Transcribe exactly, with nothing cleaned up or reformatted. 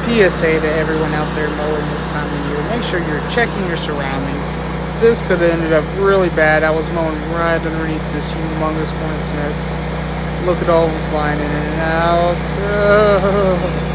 P S A to everyone out there mowing this time of year. Make sure you're checking your surroundings. This could have ended up really bad. I was mowing right underneath this humongous hornet's nest. Look at all of them flying in and out. Uh,